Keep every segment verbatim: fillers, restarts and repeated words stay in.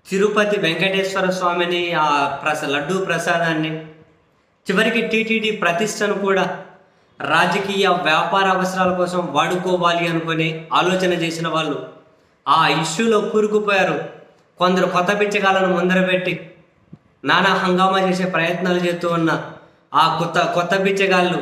తిరుపతి వెంకటేశ్వర స్వామిని, ఆ ప్రస లడ్డూ ప్రసాదాన్ని, చివరికి టీటీడీ ప్రతిష్టను కూడా రాజకీయ వ్యాపార అవసరాల కోసం వాడుకోవాలి అనుకుని ఆలోచన చేసిన వాళ్ళు ఆ ఇష్యూలో కూరుకుపోయారు. కొందరు కొత్త పిచ్చగాలను ముందర పెట్టి నానా హంగామా చేసే ప్రయత్నాలు చేస్తూ ఉన్న ఆ కొత్త కొత్త పిచ్చగాళ్ళు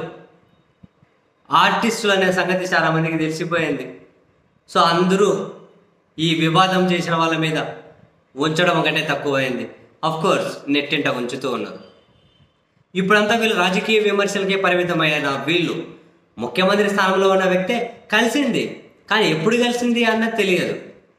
ఆర్టిస్టులు అనే సంగతి చాలామందికి తెలిసిపోయింది. సో అందరూ ఈ వివాదం చేసిన వాళ్ళ మీద ఉంచడం ఒకటే తక్కువైంది. అఫ్కోర్స్ నెట్టింట ఉంచుతూ ఉన్నారు. ఇప్పుడంతా వీళ్ళు రాజకీయ విమర్శలకే పరిమితమైన వీళ్ళు ముఖ్యమంత్రి స్థానంలో ఉన్న వ్యక్తే కలిసింది, కానీ ఎప్పుడు కలిసింది అన్నది తెలియదు.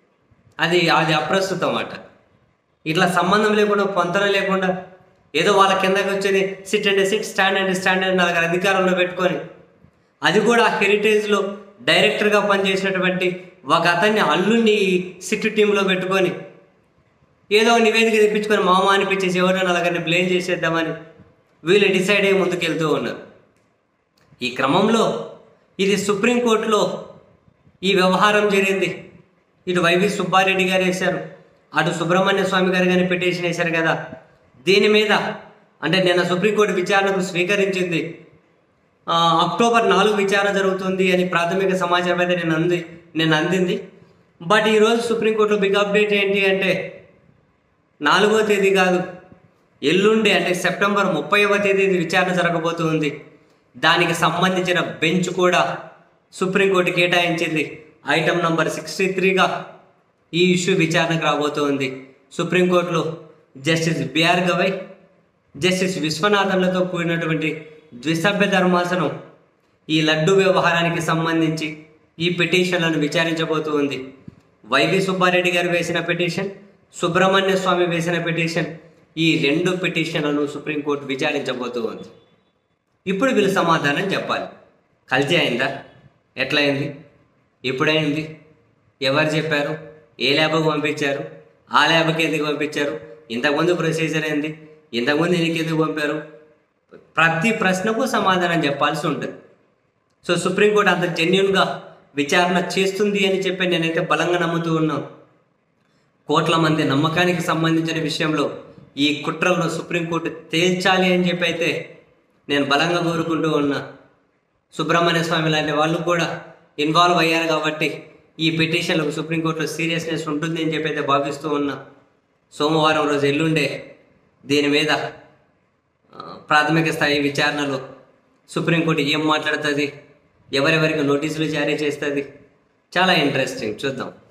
అది అది అప్రస్తుతం అన్నమాట. ఇట్లా సంబంధం లేకుండా, పొంతన లేకుండా ఏదో వాళ్ళ కిందకి వచ్చేది sit and sit, stand and stand and నలుగురు అధికారంలో పెట్టుకొని, అది కూడా హెరిటేజ్లో డైరెక్టర్గా పనిచేసినటువంటి ఒక అతన్ని అల్లుని సిట్ టీంలో పెట్టుకొని ఏదో నివేదిక తెప్పించుకొని మామ అనిపించేసి ఎవరో నలుగురిని బ్లేమ్ చేసేద్దామని వీళ్ళు డిసైడ్ అయ్యి ముందుకెళ్తూ ఉన్నారు. ఈ క్రమంలో ఇది సుప్రీంకోర్టులో ఈ వ్యవహారం జరిగింది. ఇటు వైవి సుబ్బారెడ్డి గారు వేశారు, అటు సుబ్రహ్మణ్య స్వామి గారు కానీ పిటిషన్ వేశారు కదా. దీని మీద అంటే నిన్న సుప్రీంకోర్టు విచారణకు స్వీకరించింది. అక్టోబర్ నాలుగు విచారణ జరుగుతుంది అని ప్రాథమిక సమాచారం అయితే నేను అంది నేను అందింది బట్ ఈరోజు సుప్రీంకోర్టులో బిగ్ అప్డేట్ ఏంటి అంటే, నాలుగో తేదీ కాదు, ఎల్లుండి అంటే సెప్టెంబర్ ముప్పైవ తేదీ విచారణ జరగబోతుంది. దానికి సంబంధించిన బెంచ్ కూడా సుప్రీంకోర్టు కేటాయించింది. ఐటమ్ నంబర్ సిక్స్టీ త్రీగా ఈ ఇష్యూ విచారణకు రాబోతుంది. సుప్రీంకోర్టులో జస్టిస్ బిఆర్ గవై, జస్టిస్ విశ్వనాథన్లతో కూడినటువంటి ద్విసభ్య ధర్మాసనం ఈ లడ్డు వ్యవహారానికి సంబంధించి ఈ పిటిషన్లను విచారించబోతూ ఉంది. వైవి సుబ్బారెడ్డి గారు వేసిన పిటిషన్, సుబ్రహ్మణ్య స్వామి వేసిన పిటిషన్, ఈ రెండు పిటిషన్లను సుప్రీంకోర్టు విచారించబోతూ ఉంది. ఇప్పుడు వీళ్ళు సమాధానం చెప్పాలి. కల్తీ అయిందా, ఎట్లయింది, ఎప్పుడైంది, ఎవరు చెప్పారు, ఏ ల్యాబ్కు పంపించారు, ఆ ల్యాబ్కి ఎందుకు పంపించారు, ఇంతకుముందు ప్రొసీజర్ ఏంది, ఇంతకుముందు ఎన్నికి ఎందుకు పంపారు, ప్రతి ప్రశ్నకు సమాధానం చెప్పాల్సి ఉంటుంది. సో సుప్రీంకోర్టు అంత జెన్యున్గా విచారణ చేస్తుంది అని చెప్పి నేనైతే బలంగా నమ్ముతూ ఉన్నాను. కోట్ల మంది నమ్మకానికి సంబంధించిన విషయంలో ఈ కుట్రలను సుప్రీంకోర్టు తేల్చాలి అని చెప్పి అయితే నేను బలంగా కోరుకుంటూ ఉన్నా. సుబ్రహ్మణ్య స్వామి లాంటి వాళ్ళు కూడా ఇన్వాల్వ్ అయ్యారు కాబట్టి ఈ పిటిషన్లకు సుప్రీంకోర్టులో సీరియస్నెస్ ఉంటుంది అని చెప్పి అయితే భావిస్తూ ఉన్నా. సోమవారం రోజు ఎల్లుండే దీని మీద ప్రాథమిక స్థాయి విచారణలో సుప్రీంకోర్టు ఏం మాట్లాడుతుంది, ఎవరెవరికి నోటీసులు జారీ చేస్తుంది, చాలా ఇంట్రెస్టింగ్, చూద్దాం.